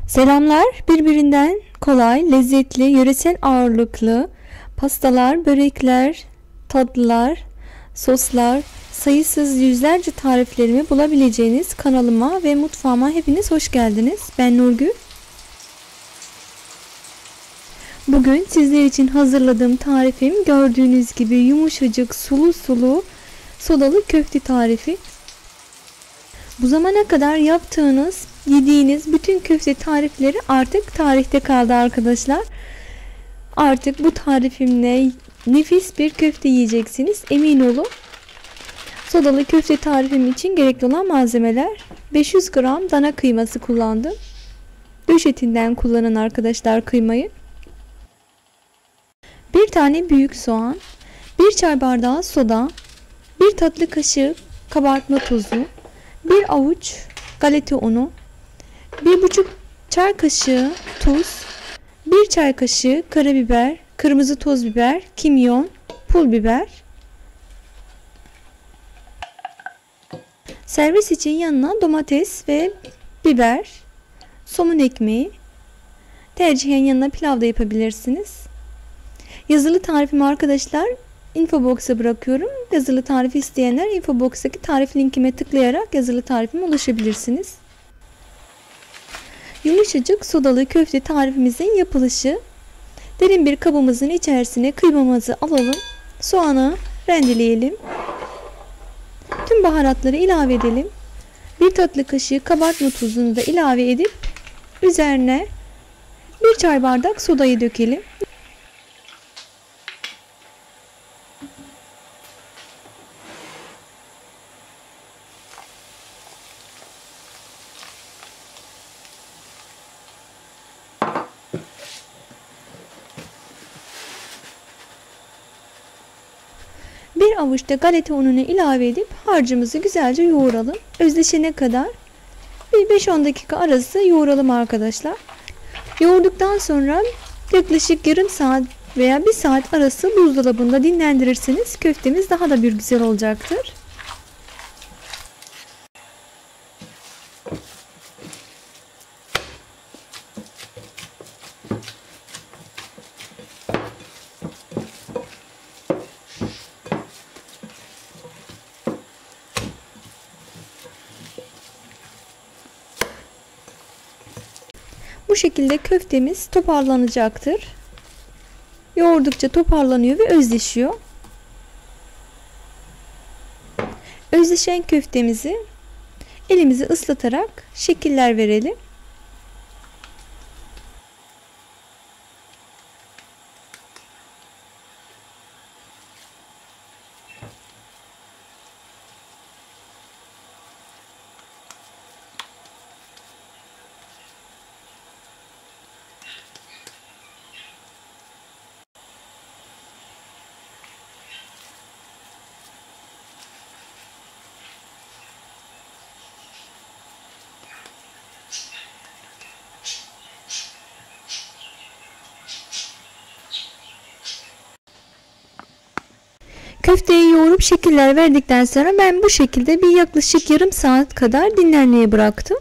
Selamlar. Birbirinden kolay, lezzetli, yöresel ağırlıklı pastalar, börekler, tatlılar, soslar, sayısız yüzlerce tariflerimi bulabileceğiniz kanalıma ve mutfağıma hepiniz hoş geldiniz. Ben Nurgül. Bugün sizler için hazırladığım tarifim gördüğünüz gibi yumuşacık, sulu sulu sodalı köfte tarifi. Bu zamana kadar yaptığınız, yediğiniz bütün köfte tarifleri artık tarihte kaldı arkadaşlar. Artık bu tarifimle nefis bir köfte yiyeceksiniz, emin olun. Sodalı köfte tarifim için gerekli olan malzemeler: 500 gram dana kıyması kullandım. Döş etinden kullanın arkadaşlar kıymayı. 1 tane büyük soğan, 1 çay bardağı soda, 1 tatlı kaşığı kabartma tozu, 1 avuç galeta unu, 1,5 çay kaşığı tuz, 1 çay kaşığı karabiber, kırmızı toz biber, kimyon, pul biber. Servis için yanına domates ve biber, somun ekmeği, tercihen yanına pilav da yapabilirsiniz. Yazılı tarifimi arkadaşlar infobox'a bırakıyorum. Yazılı tarifi isteyenler infobox'taki tarif linkime tıklayarak yazılı tarifime ulaşabilirsiniz. Yumuşacık sodalı köfte tarifimizin yapılışı: derin bir kabımızın içerisine kıymamızı alalım. Soğanı rendeleyelim. Tüm baharatları ilave edelim. 1 tatlı kaşığı kabartma tuzunu da ilave edip üzerine 1 çay bardak sodayı dökelim. Bir avuç da galeta ununu ilave edip harcımızı güzelce yoğuralım. Özleşene kadar bir 5-10 dakika arası yoğuralım arkadaşlar. Yoğurduktan sonra yaklaşık yarım saat veya 1 saat arası buzdolabında dinlendirirseniz köftemiz daha da bir güzel olacaktır. Bu şekilde köftemiz toparlanacaktır. Yoğurdukça toparlanıyor ve özleşiyor. Özleşen köftemizi elimizi ıslatarak şekiller verelim. Köfteyi yoğurup şekiller verdikten sonra ben bu şekilde bir yaklaşık yarım saat kadar dinlenmeye bıraktım.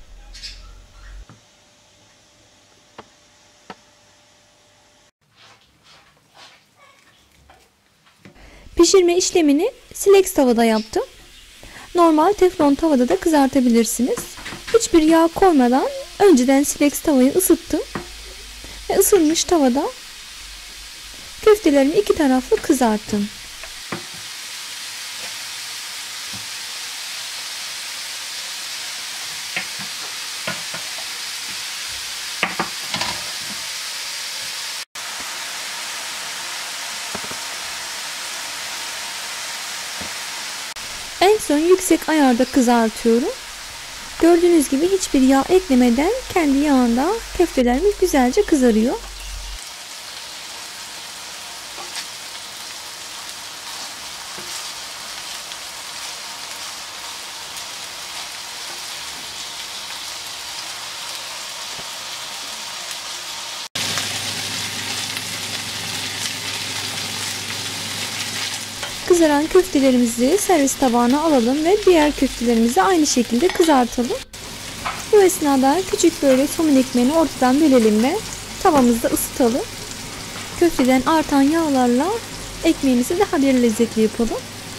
Pişirme işlemini silex tavada yaptım. Normal teflon tavada da kızartabilirsiniz. Hiçbir yağ koymadan önceden silex tavayı ısıttım. Ve ısınmış tavada köftelerimi iki taraflı kızarttım. En son yüksek ayarda kızartıyorum. Gördüğünüz gibi hiçbir yağ eklemeden kendi yağında köftelerimiz güzelce kızarıyor. Kızaran köftelerimizi servis tabağına alalım ve diğer köftelerimizi aynı şekilde kızartalım. Bu esnada küçük böyle somun ekmeğini ortadan bölelim ve tavamızda ısıtalım. Köfteden artan yağlarla ekmeğimizi daha bir lezzetli yapalım.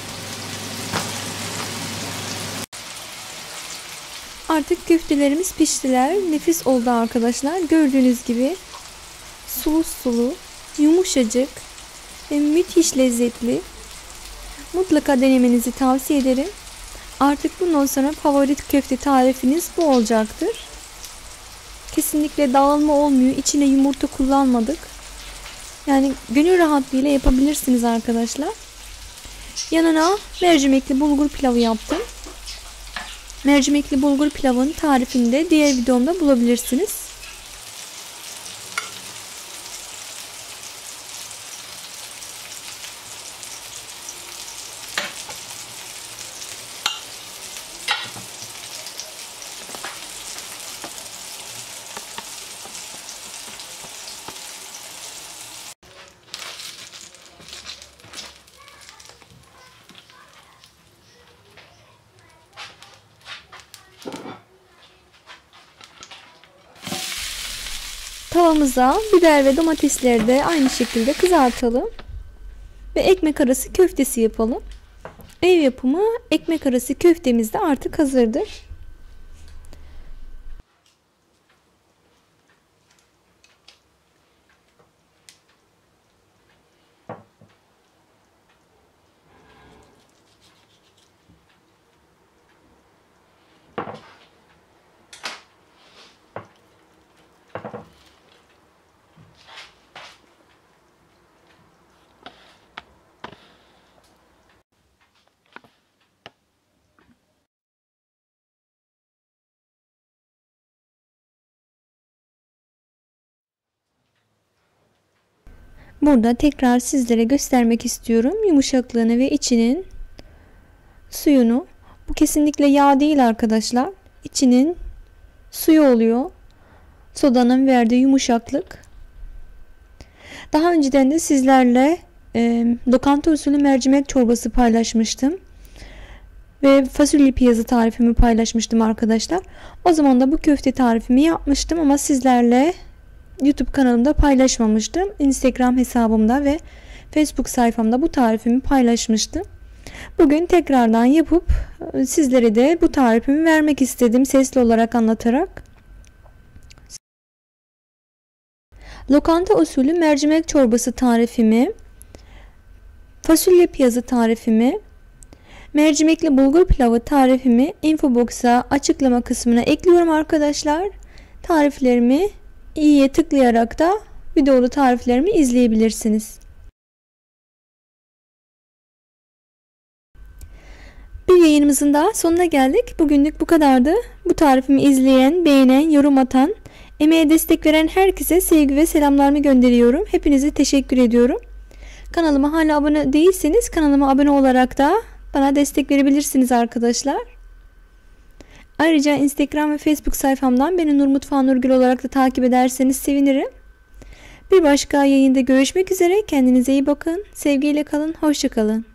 Artık köftelerimiz piştiler. Nefis oldu arkadaşlar. Gördüğünüz gibi sulu sulu, yumuşacık ve müthiş lezzetli. Mutlaka denemenizi tavsiye ederim. Artık bundan sonra favori köfte tarifiniz bu olacaktır. Kesinlikle dağılma olmuyor. İçine yumurta kullanmadık. Yani gönül rahatlığıyla yapabilirsiniz arkadaşlar. Yanına mercimekli bulgur pilavı yaptım. Mercimekli bulgur pilavının tarifini de diğer videomda bulabilirsiniz. Tavamıza biber ve domatesleri de aynı şekilde kızartalım. Ve ekmek arası köftesi yapalım. Ev yapımı ekmek arası köftemiz de artık hazırdır. Burada tekrar sizlere göstermek istiyorum yumuşaklığını ve içinin suyunu. Bu kesinlikle yağ değil arkadaşlar. İçinin suyu oluyor. Sodanın verdiği yumuşaklık. Daha önceden de sizlerle lokanta usulü mercimek çorbası paylaşmıştım. Ve fasulye piyazı tarifimi paylaşmıştım arkadaşlar. O zaman da bu köfte tarifimi yapmıştım ama sizlerle YouTube kanalımda paylaşmamıştım. Instagram hesabımda ve Facebook sayfamda bu tarifimi paylaşmıştım. Bugün tekrardan yapıp sizlere de bu tarifimi vermek istedim sesli olarak anlatarak. Lokanta usulü mercimek çorbası tarifimi, fasulye piyazı tarifimi, mercimekli bulgur pilavı tarifimi infobox'a açıklama kısmına ekliyorum arkadaşlar. Tariflerimi iyiye tıklayarak da videolu tariflerimi izleyebilirsiniz. Bir yayınımızın daha sonuna geldik. Bugünlük bu kadardı. Bu tarifimi izleyen, beğenen, yorum atan, emeğe destek veren herkese sevgi ve selamlarımı gönderiyorum. Hepinize teşekkür ediyorum. Kanalıma hala abone değilseniz kanalıma abone olarak da bana destek verebilirsiniz arkadaşlar. Ayrıca Instagram ve Facebook sayfamdan beni Nur Mutfağı Nurgül olarak da takip ederseniz sevinirim. Bir başka yayında görüşmek üzere. Kendinize iyi bakın. Sevgiyle kalın. Hoşça kalın.